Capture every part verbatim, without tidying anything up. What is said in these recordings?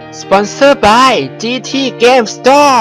Sponsored by จี ที Game Store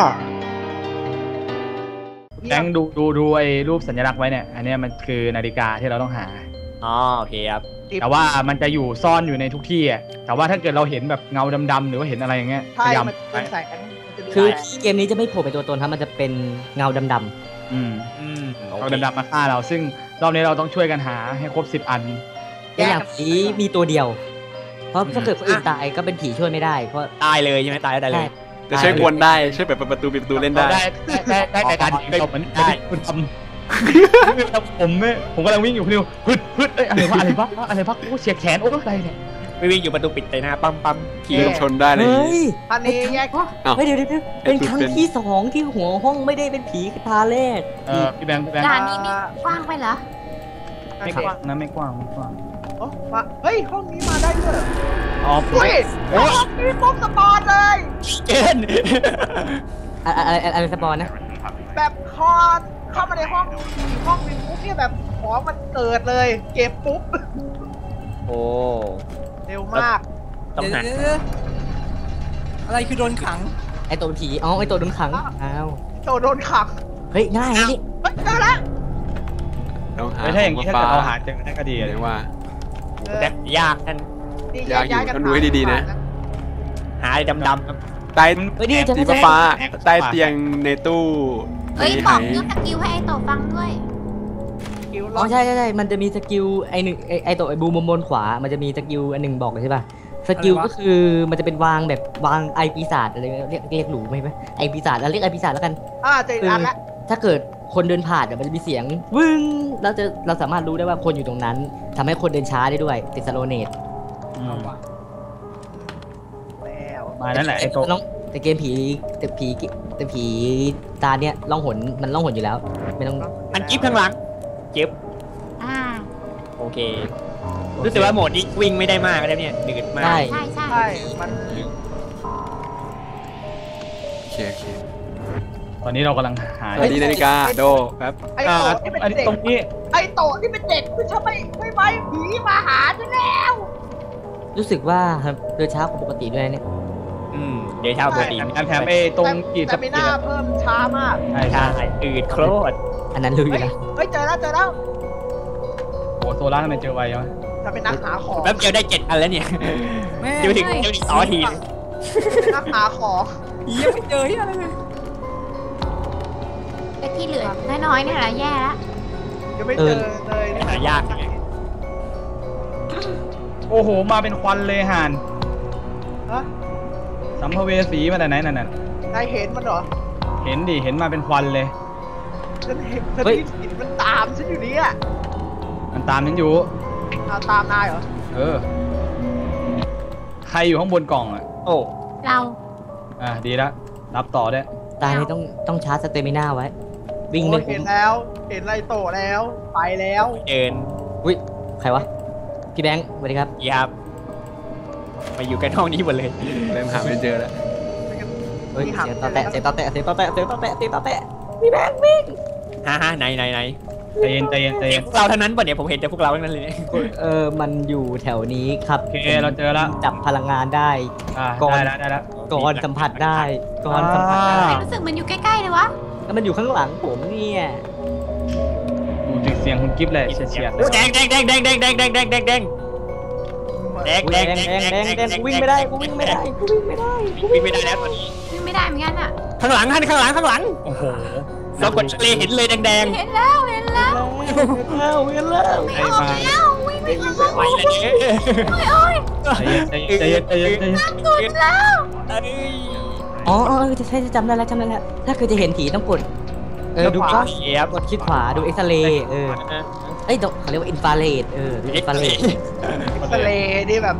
แบงค์ดูดูดูไอ้รูปสัญลักษณ์ไว้เนี่ยอันนี้มันคือนาฬิกาที่เราต้องหาอ๋อโอเคครับแต่ว่ามันจะอยู่ซ่อนอยู่ในทุกที่อ่ะแต่ว่าถ้าเกิดเราเห็นแบบเงาดำๆหรือว่าเห็นอะไรอย่างเงี้ยพยายามคือเกมนี้จะไม่โผล่เป็นตัวตนครับมันจะเป็นเงาดำๆอืมอืมเงาดำๆมาฆ่าเราซึ่งรอบนี้เราต้องช่วยกันหาให้ครบสิบอันอย่างผีมีตัวเดียวเพราะถ้าเกิดคนอื่นตายก็เป็นผีช่วยไม่ได้เพราะตายเลยใช่ไหมตายได้เลยจะช่วยกวนได้ช่วยเปิดประตูปิดประตูเล่นได้ได้ได้ได้แต่การยิงเราเหมือนได้คุณทำผมเนี่ยผมกำลังวิ่งอยู่พลิ้วพึดพึดเอ้ยอะไรวะอะไรวะอะไรวะโอ้เสียแขนโอ้อะไรเนี่ยไม่วิ่งอยู่ประตูปิดเลยนะปั๊มปั๊มขี่ชนได้เลยเฮ้ยอันนี้แยกเฮ้ยเดี๋ยวเดี๋ยวเป็นครั้งที่สองที่หัวห้องไม่ได้เป็นผีตาแรกเออพี่แบงค์พี่แบงค์ด่านนี้กว้างไปเหรอไม่กว้างนะไม่กว้างไม่กว้างโอ้มาเฮ้ยห้องนี้มาได้ด้วยอ๋อเฮ้ยห้องนี้ปุ๊บสปอนเลยเกินอะไรอะไรสปอนนะแบบคอนเข้ามาในห้องห้องนึงปุ๊บเนี่ยแบบของมันเกิดเลยเก็บปุ๊บโอ้เร็วมากต้องหาอะไรคือโดนขังไอตัวผีอ๋อไอตัวโดนขังอ้าวตัวโดนขังเฮ้ยง่ายนี่เฮ้ยเจอแล้วไม่ใช่อย่างนี้ถ้าเกิดเราหาเจอได้ก็ดีเลยว่าแต่ยากนั่นยากอยู่ต้องดูให้ดีๆนะหาดำดำใต้สีฟ้าใต้เตียงในตู้เฮ้ยบอกเรื่องสกิลให้ไอโตฟังด้วยอ๋อใช่ใช่ใช่มันจะมีสกิลไอหนึ่งไอโตไอบูมบนขวามันจะมีสกิลอันหนึ่งบอกเลยใช่ป่ะสกิลก็คือมันจะเป็นวางแบบวางไอปีศาจอะไรเรียกเรียกหลูไหมไหมไอปีศาจแล้วเรียกไอปีศาจแล้วกันอ่าเจอแล้วถ้าเกิดคนเดินผ่านเดี๋ยวมันจะมีเสียงวึ้งเราจะเราสามารถรู้ได้ว่าคนอยู่ตรงนั้นทำให้คนเดินช้าได้ด้วยติดสโลเนตมานั่นแหละไอโตแต่เกมผีแต่ผีแต่ผีตาเนี้ยล่องหนมันล่องหนอยู่แล้วไม่ต้องอันจิ๊บข้างหลังจิ๊บอ่าโอเครู้สึกว่าโหมดนี้วิ่งไม่ได้มากแล้วเนี่ยหนืดมากใช่ใช่ใช่มันโอเคโอเคตอนนี้เรากำลังหาดีนาฬิกาโดครับไอโตที่เป็นเด็กตรงนี้ไอโตที่เป็นเด็กคือฉันไม่ไม่ไม่ผีมาหาฉันแล้วรู้สึกว่าเดินช้ากว่าปกติด้วยเนี่ยอืมเดินช้าปกติแถมไอตรงกีดแต่ไม่น่าเพิ่มช้ามากใช่ใช่อืดโคตรอันนั้นรู้อยู่แล้วเฮ้ยเจอแล้วเจอแล้วโอ้โซล่าทำไมเจอไววะถ้าเป็นนักหาของแป๊บเดียวได้เจ็ดอันแล้วเนี่ยเดี๋ยวถึงเดี๋ยวถึงสองนาทีนักหาของยังไม่เจอที่อะไรเลยไอที่เหลือน้อยๆเนี่ยแหละแย่แล้วยังไม่เจอเลยหายากโอ้โหมาเป็นควันเลยห่านฮะสัมภเวสีมาแต่ไหนนั่นน่ะนายเห็นมันเหรอเห็นดิเห็นมาเป็นควันเลยฉันเห็นฉันเห็นมันตามฉันอยู่นี่อ่ะมันตามฉันอยู่เอาตามนายเหรอเออใครอยู่ข้างบนกล่องอ่ะโอ้เราอ่ะดีละรับต่อได้ตายต้องต้องชาร์จสเตมิน่าไว้วิ่งไม่เห็นแล้วเห็นไรโตแล้วไปแล้วเดินอุ้ยใครวะพี่แบงค์สวัสดีครับครับมาอยู่กันห้องนี้หมดเลยเริ่มหาไม่เจอแล้วเฮ้ยเสียงต่อแตะเสียงต่อแตะเสียงต่อแตะเสียงต่อแตะเสียงต่อแตะพี่แบงค์วิ่งฮ่าฮ่าไหนไหนไหนใจเย็นใจเย็นใจเย็นเราเท่านั้นป่ะเนี่ยผมเห็นแต่พวกเราทั้งนั้นเลยเออมันอยู่แถวนี้ครับโอเคเราเจอแล้วจับพลังงานได้ก่อนได้แล้วก่อนสัมผัสได้ก่อนสัมผัสได้รู้สึกมันอยู่ใกล้ๆเลยวะแล้วมันอยู่ข้างหลังผมเนี่ยดูจากเสียงคุณกิ๊บเลยเฉียดแดงแดงแดงแดงแดงแดงแดงแดงแดงแดงแดงแดงแดงแดงแดงวิ่งไม่ได้กูวิ่งไม่ได้กูวิ่งไม่ได้วิ่งไม่ได้แล้วตอนนี้วิ่งไม่ได้เหมือนกันอ่ะข้างหลังข้างหลังข้างหลังโอ้โหเรากดเลยเห็นเลยแดงแดงเห็นแล้วเห็นแล้วเห็นแล้วเห็นแล้วไม่ออกแล้ววิ่งไม่ทันไปเลยโอ้ยใจเย็นใจเย็นใจเย็นกดแล้วอ๋อจะใช่จำได้แล้วจำได้แล้วถ้าคือจะเห็นผีต้องกดเออดูก็กดคลิกขวาดูเอ็กซเรย์เออเอ้ยเขาเรียกว่าอินฟราเรดเอออินฟราเรดอินฟราเรดนี่แบบ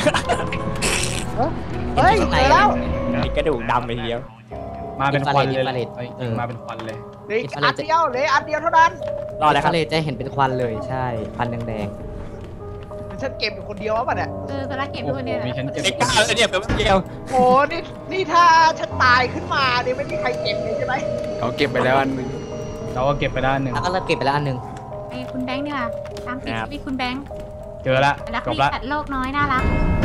เฮ้ยเจอแล้วกระดูกดำไปทีเดียวมาเป็นควันเลยมาเป็นควันเลยเลยอันเดียวเลยอันเดียวเท่านั้นรอแล้วครับเลยจะเห็นเป็นควันเลยใช่ควันแดงๆฉันเก็บอยู่คนเดียวป่ะเนี่ยเออตอนแรกเก็บอยู่คนเดียวมีฉันเก็บไอ้ก้าวเนี่ยแบบเดียวโอ้นี่นี่ถ้าฉันตายขึ้นมาเนี่ยไม่มีใครเก็บเลยใช่ไหมเขาเก็บไปแล้วอันนึงเราก็เก็บไปแล้วอันหนึ่งแล้วก็เราเก็บไปแล้วอันหนึ่งไอ้คุณแบงค์นี่ค่ะตามติดพี่คุณแบงค์เจอละจบละโลกน้อยน่ารัก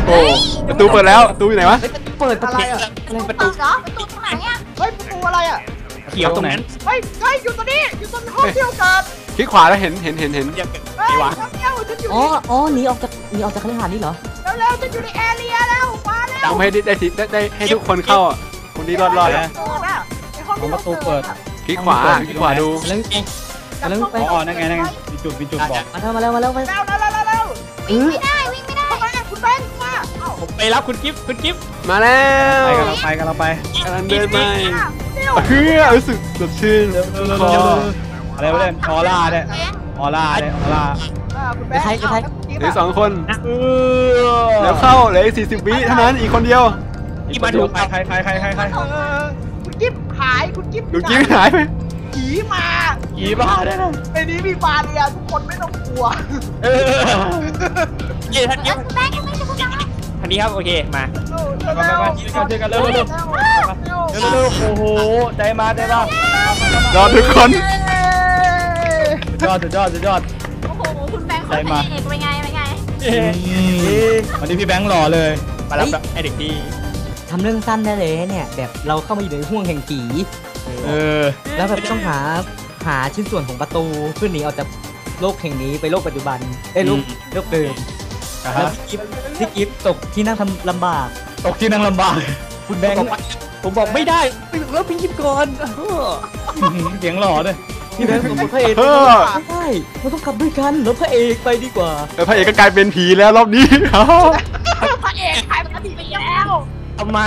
โอ้ประตูเปิดแล้วประตูอยู่ไหนวะเปิดประอะไรตูอ่ะประตูเหรอประตูตรงไหนอ่ะเฮ้ยประตูอะไรอ่ะเขียวตรงนั้นเฮ้ยเฮ้ยอยู่ตรงนี้อยู่ตรงห้องเที่ยวกันคลิกขวาแล้วเห็นเห็นเห็นเห็นเดี๋ยวเฮ้ยนี่วะเที่ยวฉันอยู่อ๋ออ๋อหนีออกจากหนีออกจากคฤหาสน์นี่เหรอเร็วๆฉันอยู่ในแอเรียแล้วมาแล้วทำให้ได้ได้ได้ได้ให้ทุกคนเข้าอ่ะคนที่รอดรอดเปินะดอะในห้องที่ประตูเปิดคลิกขวาคลิกขวาดูแล้วไง แล้วไปอ๋อนั่นไงนั่นไงมีจุดมีจุดบอกมาแล้วมาแล้วมาแล้วมาเร็วเร็วเร็วเร็วเออไม่ได้วิ่งไม่ได้ทำไมอะคุณแบงค์มาเอ้าผมไปรับคุณกิฟต์คุณกิฟต์มาแล้วไปกันเราไปกันเราไปกำลังเดินไปเร็วเฮ้ยรู้สึกสดชื่นเร็วเร็วเร็วเร็วอะไรวะเนี่ยออร่าเนี่ยออร่าเนี่ยออร่าอ่าคุณแบงค์เหลือสองคนเออแล้วเข้าเหลืออีกสี่สิบวิเท่านั้นอีกคนเดียวอีกมาถูกใครใครใครใครใครใครเออคุณกิ๊บหายคุณกิ๊บดูกิ้งหายไปผีมากี่บ้าได้นะในนี้มีบาเรียทุกคนไม่ต้องกลัวเออเย้ท่านกิฟต์คุณแม่ยังไม่จะพูดอะไรท่านนี้ครับโอเคมาไปไปไปเจอกันเร็วเร็วเร็วเร็วเร็วโอ้โหใจมาใจมารอทุกคนยอดสุดยอดสุดยอดโอ้โหคุณแบงค์เขาเป็นเอกเป็นไงเป็นไงวันนี้พี่แบงค์หล่อเลยมารับไอเด็กดีทำเรื่องสั้นได้เลยเนี่ยแบบเราเข้ามาอยู่ในห้วงแห่งผีเออแล้วแบบต้องหาหาชิ้นส่วนของประตูเพื่อหนีออกจากโลกแห่งนี้ไปโลกปัจจุบันเอ้ยโลกโลกเดิมอ่ะแล้วฮะพี่กิฟต์พี่กิฟต์ตกที่นั่งทำลำบากตกที่นั่งลำบากคุณแบงค์ผมบอกไม่ได้แล้วพี่กิฟต์ก่อนเสียงหล่อด้วยพี่แบงค์สมมติพระเอกเออไม่ได้เราต้องกลับด้วยกันแล้วพระเอกไปดีกว่าแล้วพระเอกก็กลายเป็นผีแล้วรอบนี้พระเอกหายไปไปแล้วทำไม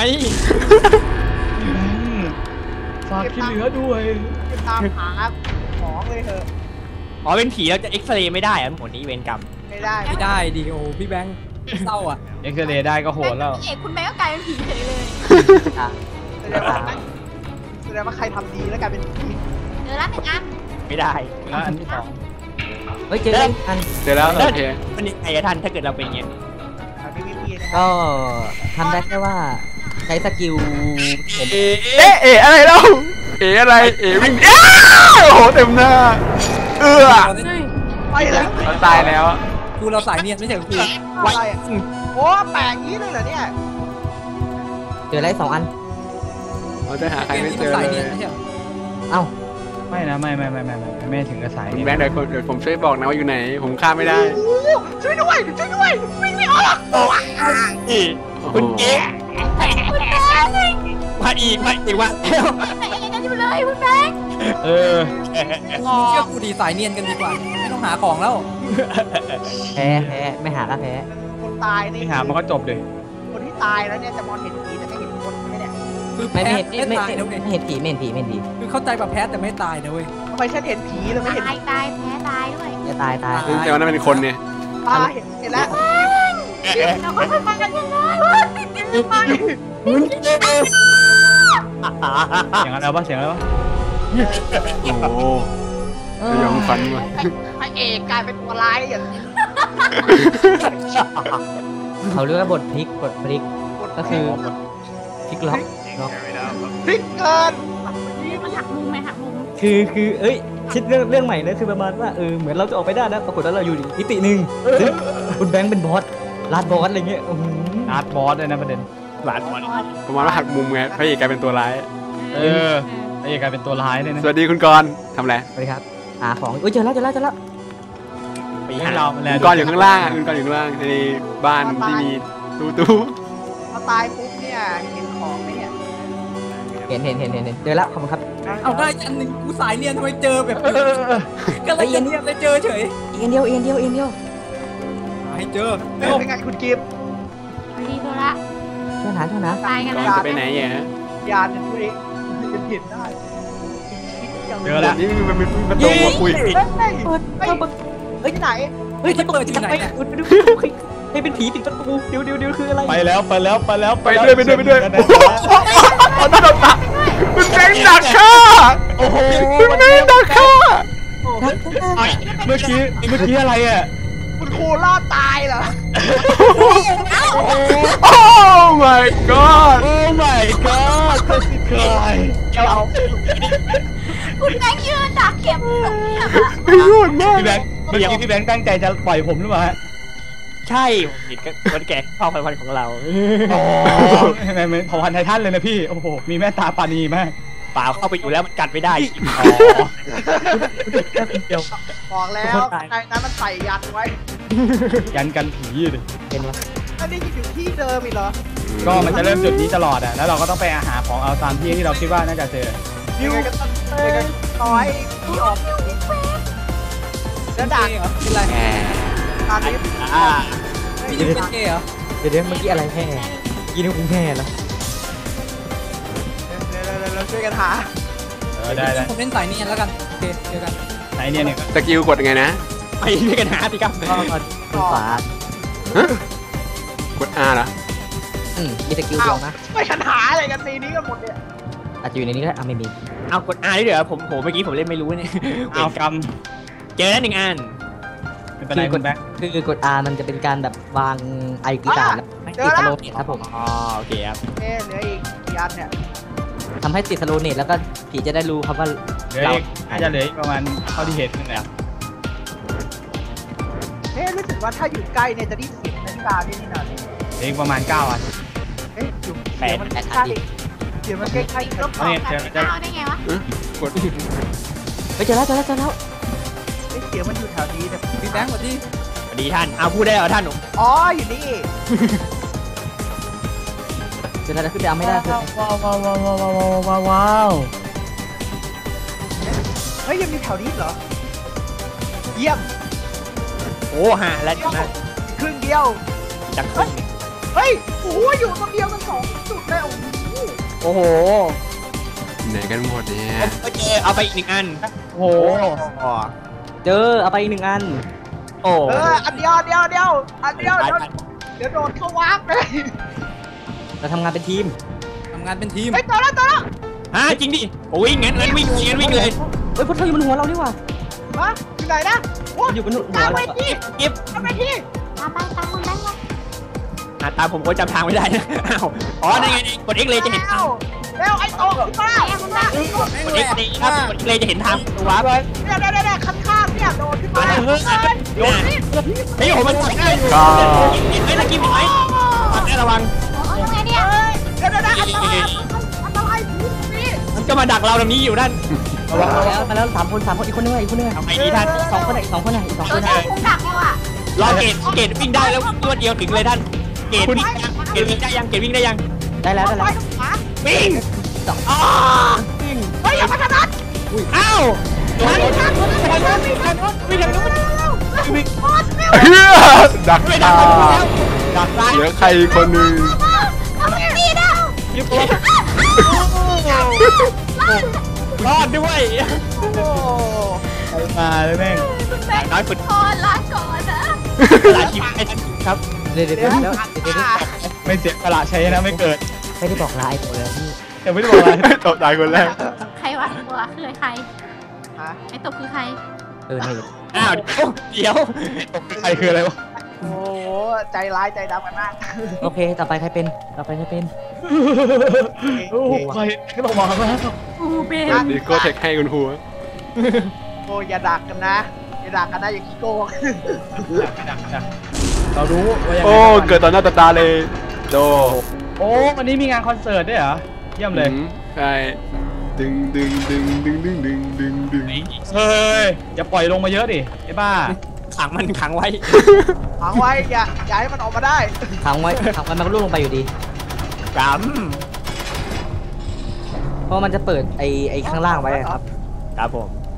ฝากที่เหลือด้วยไปตามหาของเลยเถอะอ๋อเป็นผีแล้วจะเอ็กซเรย์ไม่ได้อะหมดนี้เวรกรรมไม่ได้ไม่ได้ดิโอพี่แบงค์เศร้าอ่ะเอ็กซเรย์ได้ก็โหดแล้วเอกคุณแม่ก็กลายเป็นผีเฉยเลยแสดงว่าแสดงว่าใครทำดีแล้วกลายเป็นผีเจอแล้วหนึ่งอันไม่ได้แล้วอันที่สองเฮ้ยเจอกันอันเดี๋ยวแล้วโอเคมันยังไงอะท่านถ้าเกิดเราเป็นอย่างเงี้ยทำพีพีพีนะก็ทำได้แค่ว่าใช้สกิลผมเอ๊ะเอ๊ะอะไรเล่าเอ๊ะอะไรเอ๊ะวิ่งอ้าวโอ้โหเต็มหน้าเอื้อไปแล้วเราตายแล้วครูเราสายเนียนไม่ใช่เหรอครูอะไรอ่ะโอ้แปลกงี้เลยเหรอเนี่ยเจออะไรสองอันเราจะหาใครเกมไม่นี้เจมันอสายเลเนียนยไม่ใช่เหรอเอ้าไม่นะไม่ไม่ไม่ไม่ไม่ไม่ถึงกระสายคุณนี่แบงค์เดี๋ยวเดี๋ยวผมช่วยบอกนะว่าอยู่ไหน ผมข้ามไม่ได้โอ้ช่วยด้วยช่วยด้วยวิ่งไม่ออกคุณเก๊กคุณแบงค์มาอีกมาอีกว่าแล้วไหนยังกันอยู่เลยคุณแบงค์เออเชื่อครูดีสายเนียนกันดีกว่า ไม่ต้องหาของแล้วแพ้แพ้ไม่หาก็แพ้คนตายนี่นี่หามันก็จบเลยคนที่ตายแล้วเนี่ยจะมองเห็นผีแต่ไม่เห็นคนใช่ไหมเนี่ยคือไม่แพ้เห็นไม่ไม่ตายไม่นะเว้ยไม่เห็นผีไม่เห็นผีไม่เห็นผีคือเข้าใจแบบแพ้แต่ไม่ตายนะเว้ยทำไมฉันเห็นผีแล้วไม่เห็นตายตายแพ้ตายด้วยจะตายตายตายแต่ว่านั่นเป็นคนเนี่ยตาเห็นเห็นแล้วเราค่อยๆมากันยังไงติดติดติดไปเสียงอะไรวะเสียงอะไรวะโอ้โหจะยอมฟันมาพระเอกกลายเป็นตัวร้ายอย่างนี้เขาเรียกว่าบทพลิกบทพลิกก็คือพลิกล็อกล็อกพลิกเกินมันหักมุมไหมหักมุมคือคือเอ้ยคิดเรื่องเรื่องใหม่นะคือประมาณว่าเออเหมือนเราจะออกไปได้นะปรากฏว่าเราอยู่อีกมิติหนึ่งซึ่งคุณแบงค์เป็นบอสลาดบอสอะไรเงี้ยอื้อหืออาร์ตบอสเลยนะประเด็นหลานบอลประมาณว่าหักมุมไงพระเอกกลายเป็นตัวร้ายเออไอ้กลายเป็นตัวร้ายเลยนะสวัสดีคุณกรณ์ทำอะไรสวัสดีครับหาของเอ้ยเจอแล้วเจอแล้วเจอแล้วไปเรื่หาองราวมันแลคุณกรณ์อยู่ข้างล่างอ่ะคุณกรณ์อยู่ข้างล่างในบ้านที่มีตู้ตู้พอตายปุ๊บเนี่ยเห็นของไหมเนี่ยเห็นเห็นเห็นเห็นเห็นเจอแล้วขอบคุณครับเอาได้อันหนึ่งกูสายเนียนทำไมเจอแบบเออเออก็เลยจะเนียนเลยเจอเฉยอีกอันเดียวอีกอันเดียวอีกอันเดียวหาให้เจอเป็นไงคุณกิฟต์ดีตัวละช่วยหาช่วยหาตายกันกรแล้วณ์จะไปไหนอ่ะยานจะช่วยจะเห็นได้เจอแล้วนี่มันเป็นประตูมาคุยเฮ้ยเปิดเปิดเปิดเฮ้ยที่ไหนเฮ้ยมันเปิดที่ไหนเนี่ยดูดูให้เป็นผีปิดประตูเดี๋ยวเดี๋ยวเดี๋ยวคืออะไรไปแล้วไปแล้วไปแล้วไปด้วยไปด้วยไปด้วยโอ้โหมันโดนตักมันแบงค์ดักฆ่าโอ้โหมันแบงค์ดักฆ่าเมื่อกี้เมื่อกี้อะไรอ่ะคุณครูรอดตายเหรอโอ้ my god โอ้ my god เธอสิใครเราคุณแบงค์ยืนดักเก็บแบบนี้อะไม่รอดมากพี่แบงค์เมื่อกี้พี่แบงค์ตั้งใจจะปล่อยผมหรือเปล่าฮะใช่ผิดก็คนแก่เผ่าพันธุ์ของเราโอ้ไม่ไม่เผ่าพันธุ์ไททันเลยนะพี่โอ้โหมีแม่ตาปานีมากเปล่าเข้าไปอยู่แล้วมันกัดไม่ได้อ๋อเดียวบอกแล้วไอ้นั้นมันใส่ยันไว้ยันกันผีเลยเป็นวะอันนี้อยู่ที่เดิมอีกเหรอก็มันจะเริ่มจุดนี้ตลอดอ่ะแล้วเราก็ต้องไปหาของเอาตามที่ที่เราคิดว่าน่าจะเจอดิวกันเลยต่อยที่ออกแล้วด่านเหรอเป็นไรด่านนี้อ่าพี่ดิวเป็นเกย์เหรอเดี๋ยวเดี๋ยวเมื่อกี้อะไรแห่กินกุ้งแห่แล้วเดี๋ยวเดี๋ยวเราช่วยกันหาเออได้ได้ผมเล่นสายเนียนแล้วกันโอเคเจอกันไหนเนี่ยเนี่ยสกิลกดไงนะไปด้วยกันหาสิครับก็คนขวากด R เหรออืมมีสกิลเดียวนะช่วยกันหาอะไรกันตีนี้กันหมดเนี่ยอาจจะอยู่ในนี้ก็อ่ะไม่มีเอากด R ได้เดี๋ยวผมผมเมื่อกี้ผมเล่นไม่รู้เนี่ยเอากเจอแล้วหนึ่งอันำไม่เป็นไรคุณแบ็คคือกด R มันจะเป็นการแบบวางไอกีตาร์แล้วติดสโลเนตครับผมอ๋อโอเคครับเอ๊ะเหลืออีกกี่อันเนี่ยทำให้ติดสโลเนตแล้วก็ผีจะได้รู้ครับว่าเหลืออีกน่าจะเหลืออีกประมาณเท่าที่เห็นนั่นแหละเอ๊ะรู้สึกว่าถ้าอยู่ใกล้เนี่ยจะได้เสียงนาฬิกาด้วยนี่นะเหลืออีกประมาณเก้าอันเอ๊ะอยู่เสียงมันใกล้เสียงมันใกล้ๆแล้วเนี่ยเจอเจอเอาได้ไงวะกดไปเจอแล้วเจอแล้วเจอแล้วเสียงมันอยู่แถวนี้แต่พี่แบงค์สวัสดีสวัสดีท่านเอาพูดได้เหรอท่านผมอ๋ออยู่นี่เจอแล้วขึ้นไปเอาไม่ได้คือว้าวว้าวว้าวว้าวว้าวว้าวว้าวเฮ้ยยังมีแถวนี้เหรอเยี่ยมโอ้ฮะแล้วนะครึ่งเดียวจากครึ่งเฮ้ยโอ้โหอยู่คนเดียวกันสองจุดเลยโอ้โหโอ้โหไหนกันหมดเนี่ยก็เจอเอาไปอีกหนึ่งอันโอ้โหเจอเอาไปอีกหนึ่งอันโอ้เอออันเดียวอันเดียวอันเดียวอันเดียวเดี๋ยวเดี๋ยวโดนเข้าวาร์ปเลยเราทำงานเป็นทีมทำงานเป็นทีมเฮ้ยตัวแล้วตัวแล้วฮะจริงดิโอ้ยงั้นงั้นวิ่งงั้นวิ่งเลยเฮ้ยพวกเธออยู่บนหัวเราดีกว่าฮะอยู่ไหนนะโอ้อยู่บนหัวกลางเราเวทีเก็บกลางเวทีตามไปตามคุณได้ไหมอ่ะตามผมก็จำทางไม่ได้นะอ้าวอ๋อนี่ไงนี่กด X เลยจะเห็นทางเร็วไอ้โตขึ้นมาไอ้คุณได้กด X เลยครับกด X เลยจะเห็นทางตัววาร์ปเนี่ยเนี่ยเนี่ยข้างข้างเนี่ยโดนขึ้นมาเฮ้ยโยนเฮ้ยโหมันได้อยู่ก็เห็นไหมตะกี้เห็นไหมได้ระวังโอ้ยยังไงเนี่ยเดี๋ยวเดี๋ยวอันตรายอันตรายนี่มันก็มาดักเราตรงนี้อยู่ด้านมาแล้วมาแล้วสามคนสามคนอีกคนนึงอีกคนนึงเอาไปดีท่านสองคนอีกสองคนอีกสองเอคอน ได้คุ้มดักเลยว่ะรอเกตเกตวิ่งได้แล้วตัวเดียวถึงเลยท่าน เกตวิ่งเกตวิ่งได้ยังเกตวิ่งได้ยังได้แล้วได้แล้ววิ่งเฮ้ยอย่ามาทางนั้นอ้าวมาทางนั้นมาทางนั้นมาทางนั้นวิ่งทางนู้นเฮ้ยดักไม่ตาดักแล้วดักซ้ายเหลือใครคนหนึ่งเอาไปดีนะยุบตัวรอดด้วยไปมาเลยแม่งคุณแม่น้อยฝึกพอลาก่อนนะหลายชีวิตให้ท่านครับเดี๋ยวเดี๋ยวเดี๋ยวเดี๋ยวเดี๋ยวไม่เสียสละใช้นะไม่เกิดไม่ได้บอกลาไอ้ตัวแล้วพี่ยังไม่ได้บอกอะไรตกใจคนแรกใครวะตัวคือใครไอ้ตบคือใครเออในอ้าวเดี๋ยวใครคืออะไรวะโอ้ใจร้ายใจดำกันมากโอเคต่อไปใครเป็นต่อไปใครเป็นโอ้โหใครก็ต้องมาแล้วอูเบนดีโก้เทคให้คุณครูโอ้อย่าดักกันนะอย่าดักกันนะอย่าขี้โกงเรารู้ว่ายังไงโอ้เกิดตอนหน้าต่อตาเลยโดโอ้วันนี้มีงานคอนเสิร์ตด้วยเหรอเยี่ยมเลยอืมใช่ดึงดึงดึงดึงดึงดึงดึงดึงเฮ้ยอย่าปล่อยลงมาเยอะดิไอ้บ้าขังมันขังไว้ฝังไว้อย่าอย่าให้มันออกมาได้ขังไว้ขังไว้มันก็ล่วงลงไปอยู่ดีกเพราะมันจะเปิดไอ้ไอ้ข้างล่างไว้ครับำครับผม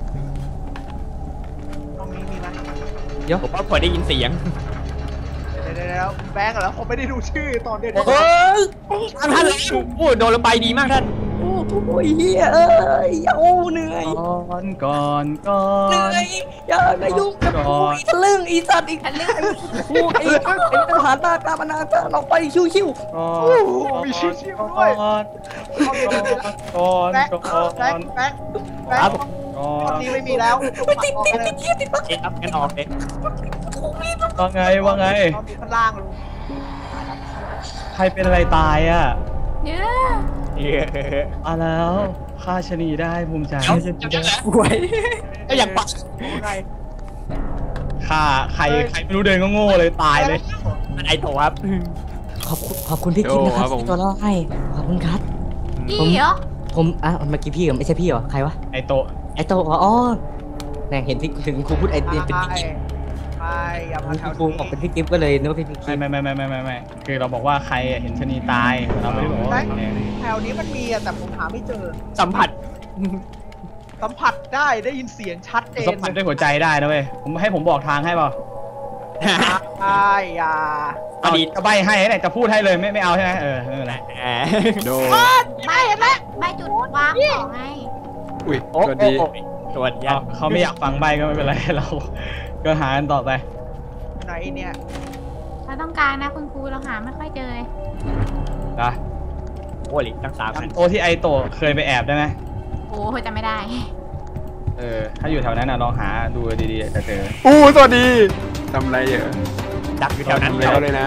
ตรงนี้มีไหมเดี๋ยวผมว่าพอได้ยินเสียงเดี๋ยวเดี๋ยวเดี๋ยวแบงค์เหรอผมไม่ได้ดูชื่อตอนเด็กเฮ้ยท่านท่านโอ้โดนลงไปดีมากท่านโอ้ยเฮียเอ้ยโอ้เหนื่อยก่อนก่อนก่อเหนื่นอยอย่ามายุ่งกับกูอีทะลึ่งอีสัตว์อีทะลึ่งกูไอ้ไอ้ทหารตากาบนาการออกไปชิวชิวก่อโอ้นโหมีชื่อชื่อด้วยก่อนก่อนแบงค์ก่อนแบงค์แบงค์แบงค์ก่อตอนนนี้ไม่มีแล้วไม่ติดติดติดติดติดโอเคครับงั้นออกเลยว่าไงว่าไงตอนนี้ข้างล่างลงใครเป็นอะไรตายอ่ะเนี่ยอ่ะแล้วฆ่าชะนีได้ภูมิใจเดี๋ยวจะแล้วหวยก็อย่างปักไงฆ่าใครใครไม่รู้เดินก็โง่เลยตายเลยโอ้ไอโตครับขอบคุณขอบคุณพี่กิ๊ฟนะครับที่ตัวเราให้ขอบคุณครับพี่เหรอผมอ่ะเมื่อกี้พี่กับไม่ใช่พี่เหรอใครวะไอโตะไอโตะอ๋อแน่เห็นพี่ถึงครูพูดไอเป็นพี่ใช่กิ๊ฟใช่อย่ามาแถวครูนี้บอกเป็นพี่กิ๊ฟก็เลยนึกว่าพี่กิ๊ฟไม่ไม่ไม่ไม่ไม่ไม่ไม่คือเราบอกว่าใครเห็นชะนีตายเราไม่ได้บอกว่าแถวนี้มันมีอะแต่ผมหาไม่เจอสัมผัสสัมผัสได้ได้ยินเสียงชัดเจนสัมผัสด้วยหัวใจได้นะเว้ยผมให้ผมบอกทางให้เปล่าใช่อย่าอดีตจะใบให้เนี่ยจะพูดให้เลยไม่ไม่เอาใช่ไหมเออไม่เป็นไรโดไม่เห็นแล้วไม่จุดวางของไงอุ้ยโอ้สวัสโหดีตรวจยัเขางเขาไม่อยากฟังใบก็ไม่เป็นไรเราก็หากันต่อไปไหนเนี่ยเราต้องการนะคุณครูเราหาไม่ค่อยเจอนะโอ้ยตั้งสามพันโตะที่ไอโตะเคยไปแอบได้ไหมโอ้ยจะไม่ได้เออถ้าอยู่แถวนั้นนะลองหาดูดีๆจะเจออู้สวัสดีทำไรเยอะดักอยู่แถวนั้นทำอะไรเขาเลยนะ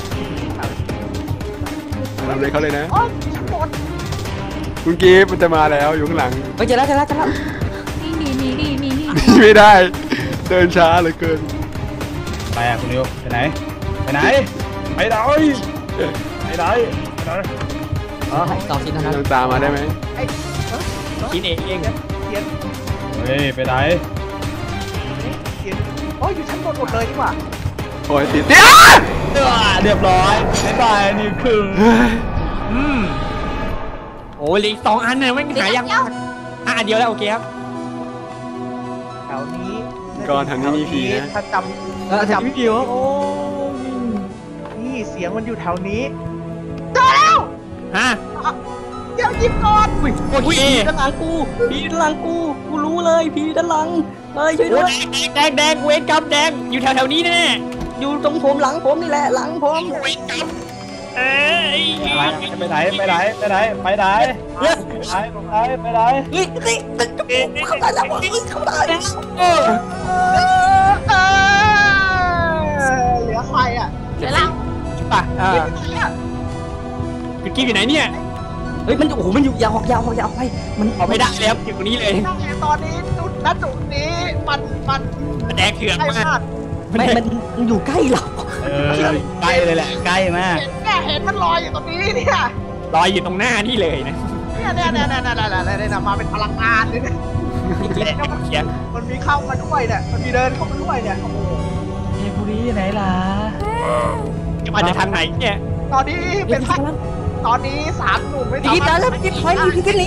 ทำอะไรเขาเลยนะโอ้ยฉันหมดคุณกีฟมันจะมาแล้วอยู่ข้างหลังเฮ้ยเจอแล้วเจอแล้วเจอแล้วนี่นี่นี่นี่นี่นี่หนีไม่ได้ เดินช้าเหลือเกินไปอ่ะคุณนิวไปไหนไปไหนไปไหนไปไหนไปไหนอ๋อสองชิ้นเท่านั้นต้องตามมาได้ไหมไอ้เอ้ยคิดเองเองเสียงเฮ้ยไปไหนเสียงโอ้ยอยู่ชั้นบนหมดเลยดีกว่าโอ้ยติดติดเรียบร้อยบ๊ายบายนี่คืออืมโอ้ยเหลืออีกสองอันเนี่ยไม่หายยังอ่ะอันเดียวแล้วโอเคครับแถวนี้ก่อนทางนี้มีผีนะถ้าจเออำจำพี่เดียวโอ้นี่เสียงมันอยู่แถวนี้เจอแล้วฮะเดี๋ยวหยิบก่อนยโอ้ยผีด้านหลังกูผีด้านหลังกูกูรู้เลยผีด้านหลังเฮ้ยช่วยโอ้ด้วยยแดงแดงเวรกรรมแดงอยู่แถวแถวนี้แน่อยู่ตรงผมหลังผมนี่แหละหลังผมเวรกรรมเอ้ยไปไหนไปไหนไปไหนไปไหนไปไหนไปไหนไปไหนเฮ้ยเฮ้ยเข้าได้แล้วเฮ้ยเข้าได้แล้วเออเออเออเหลือใครอ่ะเดี๋ยวเราป่ะอ่าเหลือใครอ่ะคุณกิ๊ฟอยู่ไหนเนี่ยเฮ้ยมันโอ้โหมันอยู่ยาวออกยาวออกยาวไปมันเอาไม่ได้แล้วอยู่ตรงนี้เลยตอนนี้จุดณจุดนี้มันมันแดงเถื่อนใกล้มากมากไม่มันมันอยู่ใกล้เราเออใกล้เลยแหละใกล้มากเห็นแกเห็นมันลอยอยู่ตรงนี้เนี่ยลอยอยู่ตรงหน้านี่เลยนะเนี่ยเนี่ยเนี่ยเนี่ยเนี่ยเนี่ยเนี่ยมาเป็นพลังงานเลยเนี่ยแดงเขียนมันมีเข้ามาด้วยเนี่ยมันมีเดินเข้ามาด้วยเนี่ยโอ้โหเฮบุรีไหนล่ะจะมาจากทางไหนเนี่ยตอนนี้เป็นพักตอนนี้สามหนุ่มไม่พี่สากิ๊ฟมารถแล้วพี่กิ๊ฟถอยพี่กิ๊ฟหนี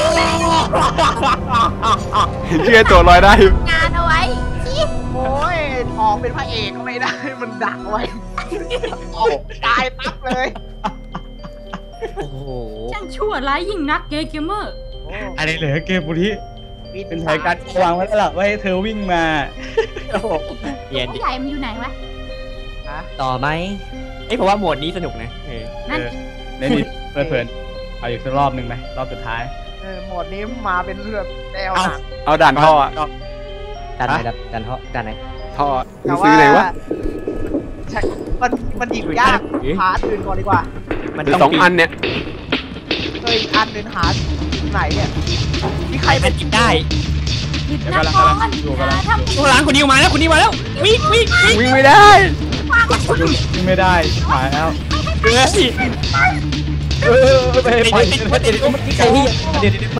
เห็นชื่อไอ้ตัวลอยได้อยู่งานเอาไว้สิโอ้ยทองเป็นพระเอกก็ไม่ได้มันดักไว้โอ้ตายตับเลยโอ้โหช่างชั่วร้ายยิ่งนักเกย์เกมเมอร์อันนี้เหลือเกมบุรีเป็นแผนการวางไว้แล้วล่ะว่าให้เธอวิ่งมาเรียนดิผู้ใหญ่มันอยู่ไหนวะต่อไหมไอ้ยผมว่าโหมดนี้สนุกนะเออนั่นเล่นดิเพลินๆเอาอีกสักรอบหนึ่งไหมรอบสุดท้ายเออหมดนี้มาเป็นเรื่องแนวหนักเอาด่านท่ออะด้านไหนครับด้านท่อด้านไหนท่อซื้อไหนวะใช่มันมันหยิบยากหาอื่นก่อนดีกว่ามันหรือต้องสองอันเนี่ยเคยอันหนึ่งหาไหนเนี่ยมีใคใครรเป็เป็น นกินได้หยิบหน้าก่อนอย่าทำข้างหลังคนนี้มาแล้วคนนี้มาแล้ววิ่งวิ่งวิ่งวิ่งไม่ได้วิ่งไม่ได้หายแล้วเออสิเออไปไปไปใครที่